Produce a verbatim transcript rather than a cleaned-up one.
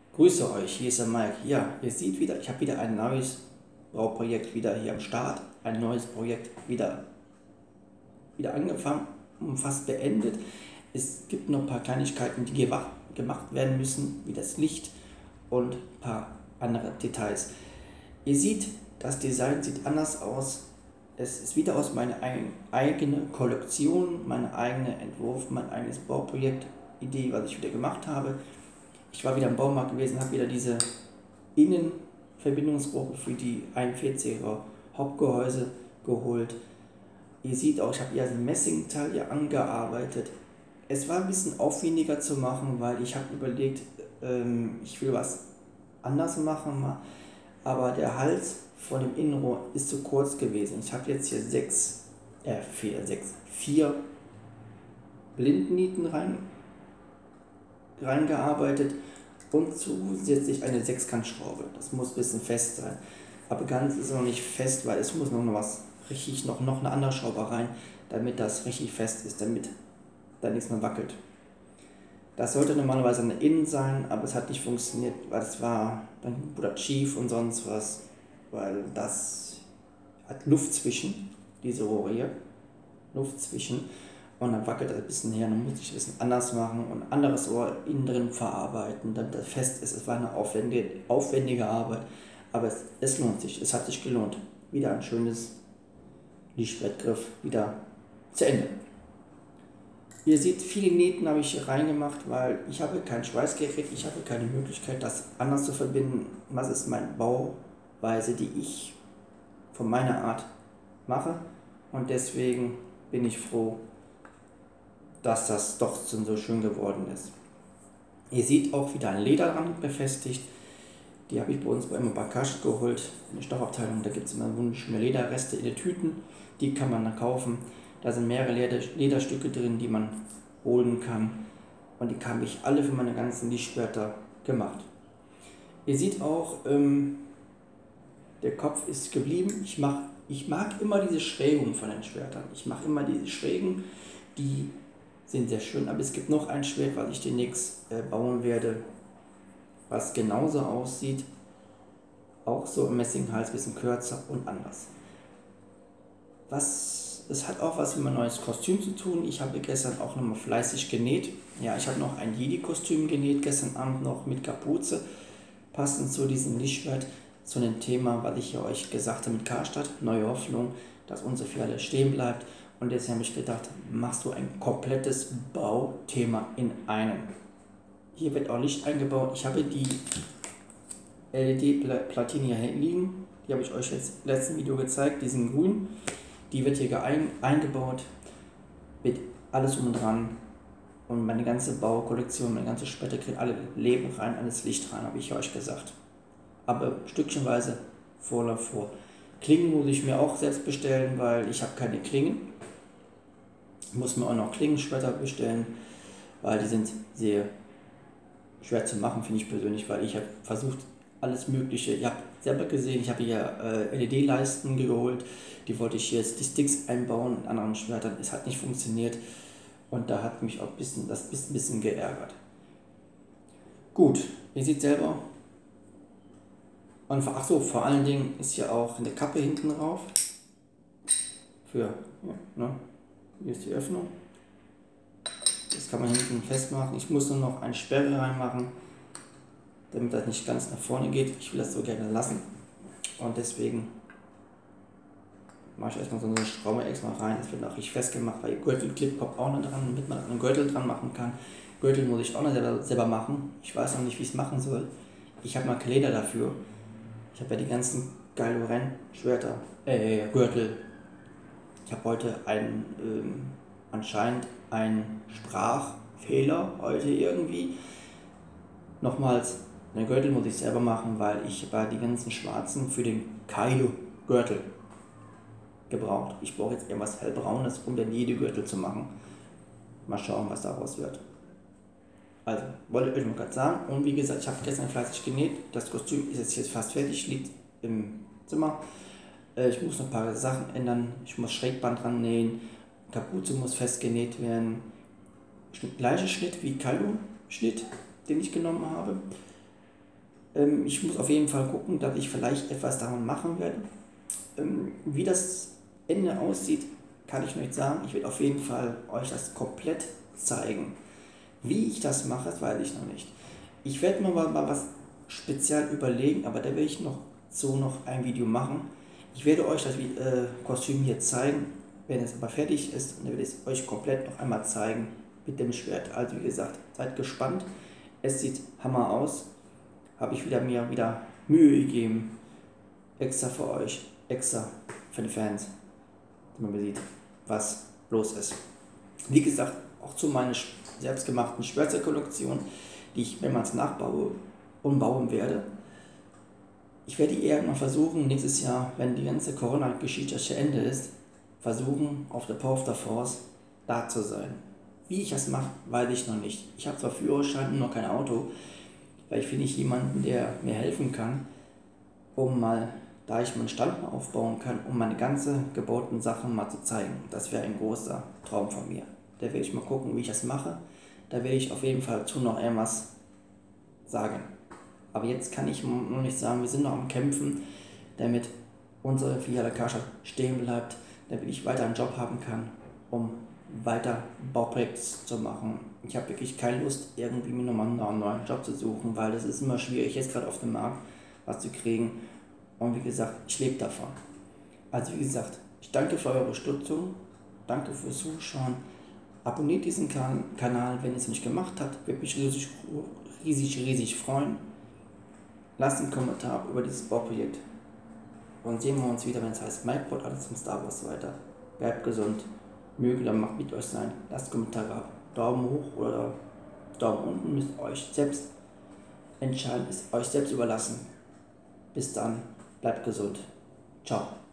Grüße euch, hier ist der Mike. Ja, ihr seht wieder, ich habe wieder ein neues Bauprojekt wieder hier am Start. Ein neues Projekt wieder, wieder angefangen und fast beendet. Es gibt noch ein paar Kleinigkeiten, die gemacht werden müssen, wie das Licht und ein paar andere Details. Ihr seht, das Design sieht anders aus. Es ist wieder aus meiner eigenen Kollektion, mein eigener Entwurf, mein eigenes Bauprojekt, Idee, was ich wieder gemacht habe. Ich war wieder im Baumarkt gewesen, habe wieder diese Innenverbindungsgruppe für die einundvierziger Hauptgehäuse geholt. Ihr seht auch, ich habe hier ein Messingteil hier angearbeitet. Es war ein bisschen aufwendiger zu machen, weil ich habe überlegt, ähm, ich will was anders machen, aber der Hals von dem Innenrohr ist zu kurz gewesen. Ich habe jetzt hier sechs, äh, vier, sechs, vier Blindnieten rein, reingearbeitet und zusätzlich eine Sechskantschraube. Das muss ein bisschen fest sein. Aber ganz ist es noch nicht fest, weil es muss noch was richtig, noch, noch eine andere Schraube rein, damit das richtig fest ist, damit da nichts mehr wackelt. Das sollte normalerweise eine Innen sein, aber es hat nicht funktioniert, weil es war dann oder schief und sonst was, weil das hat Luft zwischen, diese Rohre hier, Luft zwischen, und dann wackelt das ein bisschen her, dann muss ich ein bisschen anders machen und ein anderes Rohr innen drin verarbeiten, damit das fest ist. Es war eine aufwendige, aufwendige Arbeit, aber es, es lohnt sich, es hat sich gelohnt. Wieder ein schönes Lichtschwertgriff, wieder zu Ende. Ihr seht, viele Nähten habe ich hier reingemacht, weil ich habe kein Schweißgerät, ich habe keine Möglichkeit, das anders zu verbinden. Was ist meine Bauweise, die ich von meiner Art mache, und deswegen bin ich froh, dass das doch so schön geworden ist. Ihr seht auch wieder ein Leder dran befestigt. Die habe ich bei uns bei Emma Bakasch geholt, in der Stoffabteilung. Da gibt es immer wunderschöne Lederreste in den Tüten, die kann man dann kaufen. Da sind mehrere Leder, Lederstücke drin, die man holen kann. Und die habe ich alle für meine ganzen Lichtschwerter gemacht. Ihr seht auch, ähm, der Kopf ist geblieben. Ich, mach, ich mag immer diese Schrägungen von den Schwertern. Ich mache immer diese Schrägen, die sind sehr schön. Aber es gibt noch ein Schwert, was ich demnächst äh, bauen werde, was genauso aussieht. Auch so im Messinghals, ein bisschen kürzer und anders. Was, es hat auch was mit meinem neues Kostüm zu tun. Ich habe gestern auch nochmal fleißig genäht. Ja, ich habe noch ein Jedi-Kostüm genäht, gestern Abend noch mit Kapuze. Passend zu diesem Lichtschwert, zu dem Thema, was ich ja euch gesagt habe mit Karstadt, neue Hoffnung, dass unsere Pferde stehen bleibt. Und deswegen habe ich gedacht, machst du ein komplettes Bauthema in einem. Hier wird auch Licht eingebaut. Ich habe die L E D-Platine hier liegen. Die habe ich euch jetzt im letzten Video gezeigt. Die sind grün. Die wird hier ein, eingebaut. Mit alles um und dran. Und meine ganze Baukollektion, meine ganze Spätte kriegt alle Leben rein, alles Licht rein, habe ich euch gesagt. Aber stückchenweise vor vor. Klingen muss ich mir auch selbst bestellen, weil ich habe keine Klingen. Ich muss mir auch noch Klingenschwerter bestellen, weil die sind sehr schwer zu machen, finde ich persönlich, weil ich habe versucht, alles Mögliche. Ich habe selber gesehen, ich habe hier äh, L E D-Leisten geholt, die wollte ich jetzt die Sticks einbauen in anderen Schwertern. Es hat nicht funktioniert und da hat mich auch ein bisschen, das ein bisschen geärgert. Gut, ihr seht selber. Und ach so, vor allen Dingen ist hier auch eine Kappe hinten drauf. Für, ja, ne? Hier ist die Öffnung. Das kann man hinten festmachen. Ich muss nur noch eine Sperre reinmachen, damit das nicht ganz nach vorne geht. Ich will das so gerne lassen. Und deswegen mache ich erstmal so eine Schraube extra rein. Das wird auch richtig festgemacht, weil Gürtelclip kommt auch noch dran, damit man einen Gürtel dran machen kann. Gürtel muss ich auch noch selber, selber machen. Ich weiß noch nicht, wie ich es machen soll. Ich habe mal Leder dafür. Ich habe ja die ganzen Kylo Ren Schwerter, äh, Gürtel. Ich habe heute einen, ähm, anscheinend einen Sprachfehler heute irgendwie. Nochmals, den Gürtel muss ich selber machen, weil ich bei die ganzen schwarzen für den Kylo Gürtel gebraucht. Ich brauche jetzt irgendwas hellbraunes, um den Jedi-Gürtel zu machen. Mal schauen, was daraus wird. Also, wollte ich euch mal gerade sagen. Und wie gesagt, ich habe gestern fleißig genäht. Das Kostüm ist jetzt, jetzt fast fertig, liegt im Zimmer. Ich muss noch ein paar Sachen ändern. Ich muss Schrägband dran nähen. Kapuze muss fest genäht werden. Schnitt, gleicher Schnitt wie Kylo Schnitt, den ich genommen habe. Ähm, ich muss auf jeden Fall gucken, dass ich vielleicht etwas daran machen werde. Ähm, wie das Ende aussieht, kann ich noch nicht sagen. Ich werde auf jeden Fall euch das komplett zeigen. Wie ich das mache, das weiß ich noch nicht. Ich werde mir mal, mal was speziell überlegen, aber da werde ich noch so noch ein Video machen. Ich werde euch das äh, Kostüm hier zeigen, wenn es aber fertig ist, und dann werde ich es euch komplett noch einmal zeigen mit dem Schwert. Also wie gesagt, seid gespannt. Es sieht Hammer aus. Habe ich wieder mir wieder Mühe gegeben. Extra für euch, extra für die Fans, damit man sieht, was los ist. Wie gesagt, auch zu meiner selbstgemachten Schwärze-Kollektion, die ich mehrmals nachbaue und bauen werde. Ich werde irgendwann versuchen, nächstes Jahr, wenn die ganze Corona-Geschichte zu Ende ist, versuchen, auf der Power of the Force da zu sein. Wie ich das mache, weiß ich noch nicht. Ich habe zwar Führerschein und noch kein Auto, weil ich finde nicht jemanden, der mir helfen kann, um mal, da ich meinen Stand mal aufbauen kann, um meine ganze gebauten Sachen mal zu zeigen. Das wäre ein großer Traum von mir. Da werde ich mal gucken, wie ich das mache. Da werde ich auf jeden Fall zu noch irgendwas sagen. Aber jetzt kann ich noch nicht sagen, wir sind noch am Kämpfen, damit unsere Filiale Karstadt stehen bleibt, damit ich weiter einen Job haben kann, um weiter Bauprojekte zu machen. Ich habe wirklich keine Lust, irgendwie mir nochmal einen neuen Job zu suchen, weil es ist immer schwierig, jetzt gerade auf dem Markt was zu kriegen. Und wie gesagt, ich lebe davon. Also wie gesagt, ich danke für eure Unterstützung, danke fürs Zuschauen. Abonniert diesen kan Kanal, wenn ihr es nicht gemacht habt, würde mich riesig, riesig, riesig freuen. Lasst einen Kommentar über dieses Bauprojekt. Und sehen wir uns wieder, wenn es heißt MyPod, alles zum Star Wars weiter. Bleibt gesund, möge der Macht mit euch sein. Lasst Kommentare ab. Daumen hoch oder Daumen unten, müsst ihr euch selbst entscheiden, ist euch selbst überlassen. Bis dann, bleibt gesund. Ciao.